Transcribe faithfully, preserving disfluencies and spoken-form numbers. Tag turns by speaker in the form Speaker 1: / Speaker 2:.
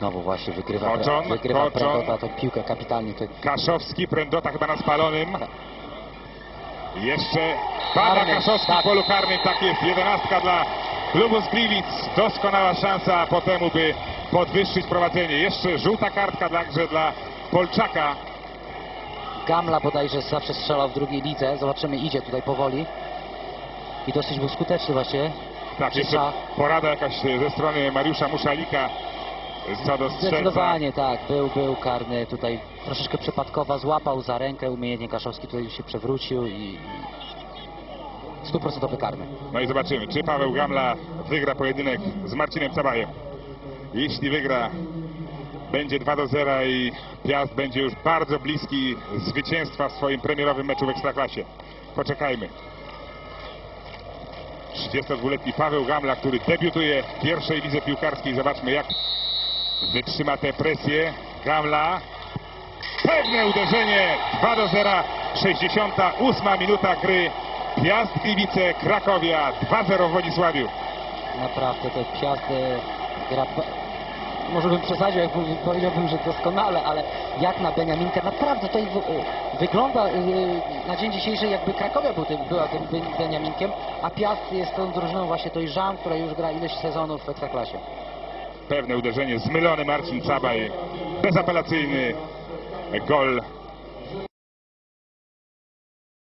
Speaker 1: znowu właśnie wygrywa,
Speaker 2: Koczon,
Speaker 1: wygrywa
Speaker 2: Koczon.
Speaker 1: Prędota tę piłkę kapitalnie. To...
Speaker 2: Kaszowski, Prędota chyba na spalonym. Jeszcze pada
Speaker 1: Karny,
Speaker 2: Kaszowski
Speaker 1: tak.
Speaker 2: w polu karnym, tak jest, jedenastka dla klubu z Gliwic. Doskonała szansa po temu, by podwyższyć prowadzenie. Jeszcze żółta kartka także dla Polczaka.
Speaker 1: Gamla bodajże zawsze strzelał w drugiej lidze. Zobaczymy, idzie tutaj powoli. I dosyć był skuteczny właśnie.
Speaker 2: Tak, jeszcze
Speaker 1: Przysza-
Speaker 2: porada jakaś ze strony Mariusza Muszalika co do strzelca.
Speaker 1: Zdecydowanie tak, był, był karny tutaj troszeczkę przypadkowa, złapał za rękę umiejętnie Kaszowski, tutaj się przewrócił i stuprocentowy karny.
Speaker 2: No i zobaczymy, czy Paweł Gamla wygra pojedynek z Marcinem Cabajem. Jeśli wygra, będzie dwa do zera i Piast będzie już bardzo bliski zwycięstwa w swoim premierowym meczu w Ekstraklasie. Poczekajmy. trzydziestodwuletni Paweł Gamla, który debiutuje w pierwszej lidze piłkarskiej. Zobaczmy, jak wytrzyma tę presję. Gamla. Pewne uderzenie. dwa do zera. sześćdziesiąta ósma minuta gry. Piast Gliwice, Krakowia. dwa zero w Wodzisławiu.
Speaker 1: Naprawdę to Piast e, gra, może bym przesadził, jak powiedziałbym, że doskonale, ale jak na Beniaminkę, naprawdę to w- wygląda e, na dzień dzisiejszy, jakby Krakowia był tym, była tym Ben- Beniaminkiem, a Piast jest tą drużyną właśnie tej Żam, która już gra ileś sezonów w Ekstraklasie.
Speaker 2: Pewne uderzenie. Zmylony Marcin Cabaj. Bezapelacyjny gol